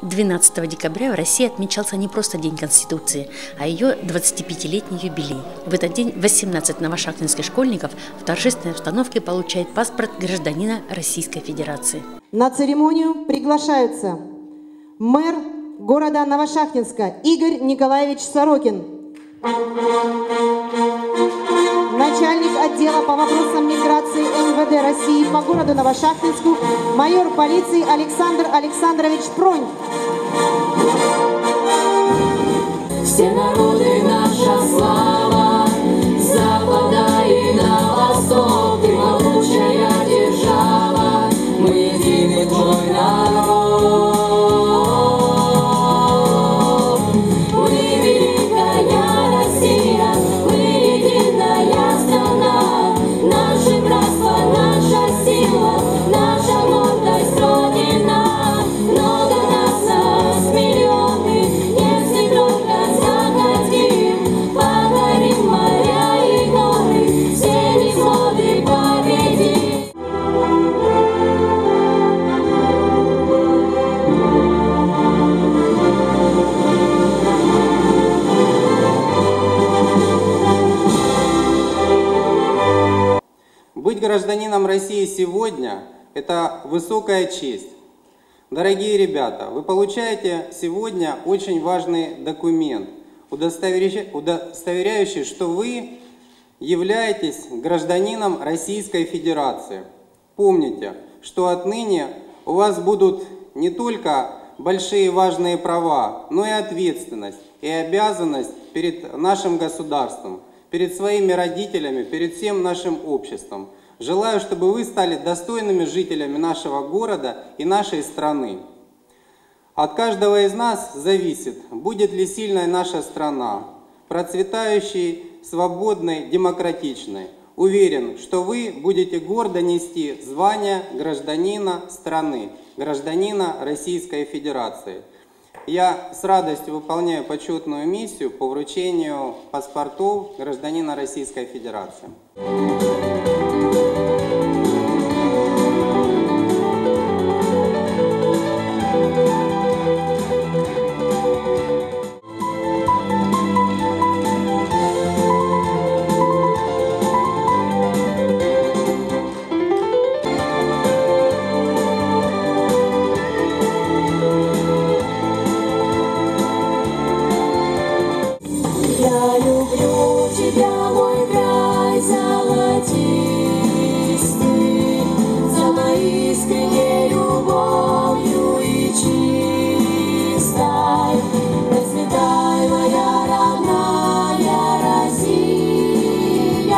12 декабря в России отмечался не просто День Конституции, а ее 25-летний юбилей. В этот день 18 новошахтинских школьников в торжественной обстановке получают паспорт гражданина Российской Федерации. На церемонию приглашаются мэр города Новошахтинска Игорь Николаевич Сорокин, начальник отдела по вопросам миграции МВД России по городу Новошахтинску, майор полиции Александр Александрович Пронь. Все народы наша слава, с запада и на восток, ты могучая держава, мы единый твой народ. Мы великая Россия, мы единая страна, наше братство, наша сила, наша гордость Родина. Много нас миллионы, если только захотим, покорим моря и горы, все невзгоды победим. Быть гражданином России сегодня – это высокая честь. Дорогие ребята, вы получаете сегодня очень важный документ, удостоверяющий, что вы являетесь гражданином Российской Федерации. Помните, что отныне у вас будут не только большие важные права, но и ответственность и обязанность перед нашим государством, перед своими родителями, перед всем нашим обществом. Желаю, чтобы вы стали достойными жителями нашего города и нашей страны. От каждого из нас зависит, будет ли сильной наша страна, процветающей, свободной, демократичной. Уверен, что вы будете гордо нести звание гражданина страны, гражданина Российской Федерации. Я с радостью выполняю почетную миссию по вручению паспортов гражданина Российской Федерации. Я люблю тебя, мой край золотистый, за моей искренней любовью и чистой. Расцветай, моя родная Россия,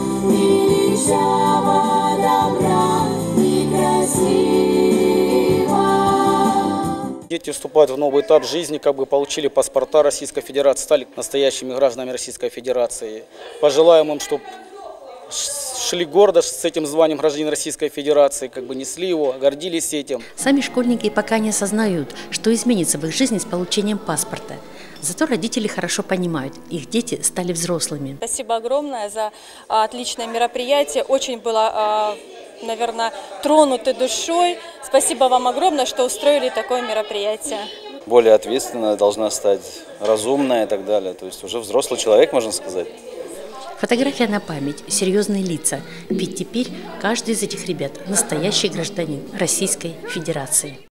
величава, добра и красива. Дети вступают в новый этап жизни, получили паспорта Российской Федерации, стали настоящими гражданами Российской Федерации. Пожелаем им, чтобы шли гордо с этим званием гражданина Российской Федерации, несли его, гордились этим. Сами школьники пока не осознают, что изменится в их жизни с получением паспорта. Зато родители хорошо понимают, их дети стали взрослыми. Спасибо огромное за отличное мероприятие. Очень было, наверное, тронуты душой. Спасибо вам огромное, что устроили такое мероприятие. Более ответственная должна стать, разумная и так далее. То есть уже взрослый человек, можно сказать. Фотография на память, серьезные лица. Ведь теперь каждый из этих ребят настоящий гражданин Российской Федерации.